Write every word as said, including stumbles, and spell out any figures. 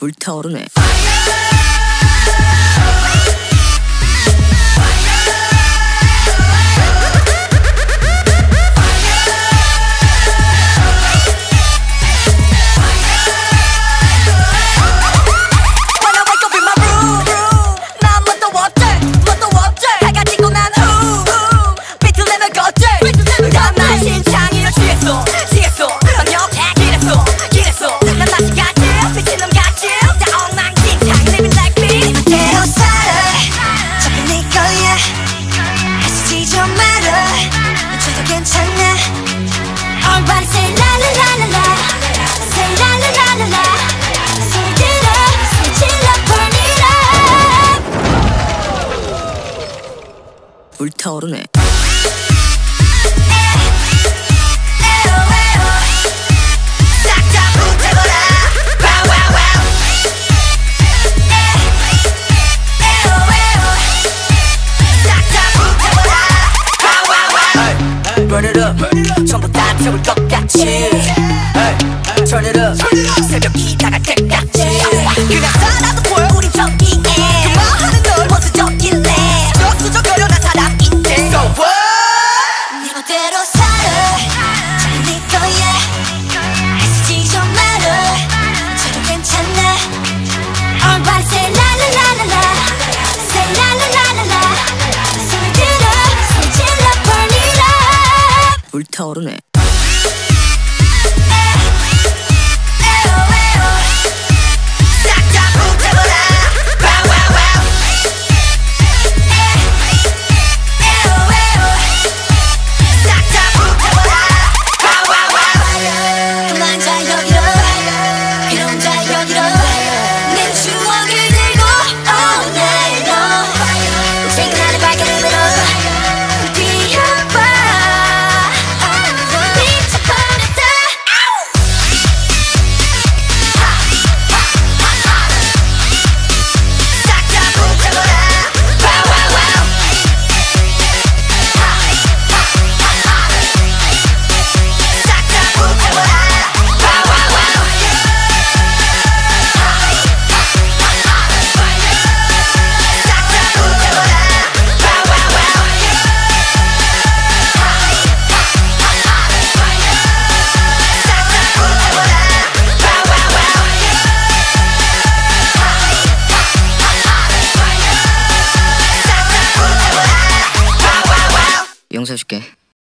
불타오르네. 불타오르네. Burn it up, 전부 다 태울 것 같이 Turn it up, 새벽이 다갈 때까지 그냥 살아도 보여 우린 저기에 그만하는 널 원수적일래 수적거려 난 사람인데 So what? 네 멋대로 살아 잘 네 거야 애쓰지 좀 말아 저도 괜찮아 Alright say la la la la la Say la la la la la 손을 들어 소리 질러 burn it up 불타오르네.